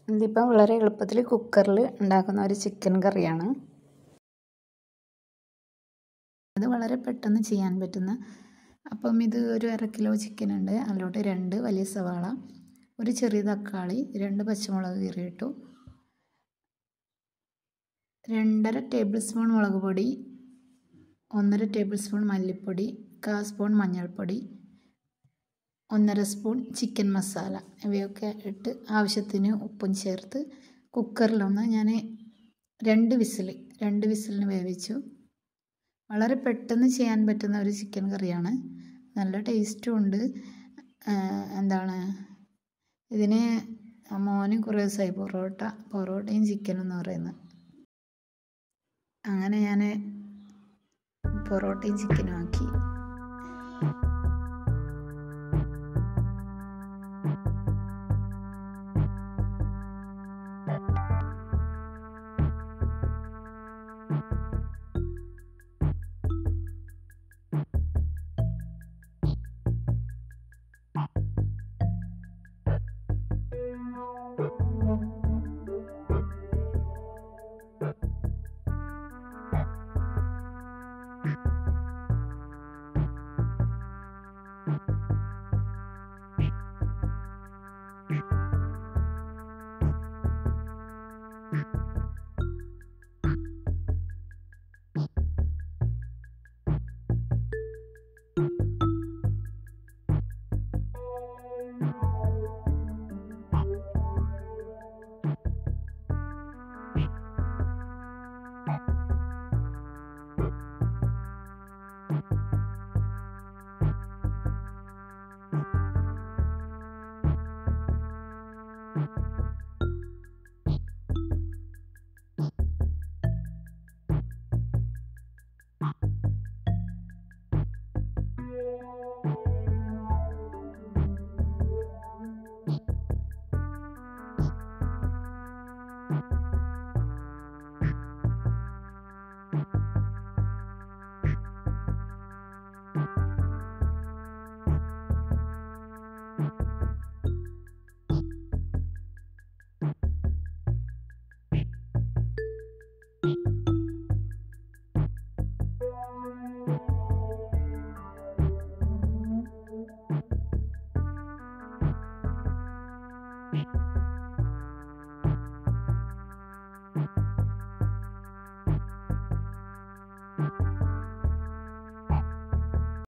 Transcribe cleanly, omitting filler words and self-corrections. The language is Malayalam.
ഇതിപ്പോൾ വളരെ എളുപ്പത്തിൽ കുക്കറിൽ ഉണ്ടാക്കുന്ന ഒരു ചിക്കൻ കറിയാണ്. അത് വളരെ പെട്ടെന്ന് ചെയ്യാൻ പറ്റുന്ന. അപ്പം ഇത് ഒരു 1/2 കിലോ ചിക്കൻ ഉണ്ട്. അതിലോട്ട് 2 വലിയ സവാള, ഒരു ചെറിയ തക്കാളി, 2 പച്ചമുളക് കീറിയിട്ടു, 2.5 ടേബിൾ സ്പൂൺ മുളക് പൊടി, 1.5 ടേബിൾ സ്പൂൺ മല്ലിപ്പൊടി, 1/4 സ്പൂൺ മഞ്ഞൾപ്പൊടി, 1.5 സ്പൂൺ ചിക്കൻ മസാല ഇവയൊക്കെ ഇട്ട് ആവശ്യത്തിന് ഉപ്പും ചേർത്ത് കുക്കറിലൊന്ന് ഞാൻ 2 വിസിലിന് വേവിച്ചു. വളരെ പെട്ടെന്ന് ചെയ്യാൻ പറ്റുന്ന ഒരു ചിക്കൻ കറിയാണ്. നല്ല ടേസ്റ്റും ഉണ്ട്. ഇതിന് മോന് കുറേ ദിവസമായി പൊറോട്ടയും ചിക്കനും എന്ന് പറയുന്നത്. അങ്ങനെ ഞാൻ പൊറോട്ടയും ചിക്കനും ആക്കി.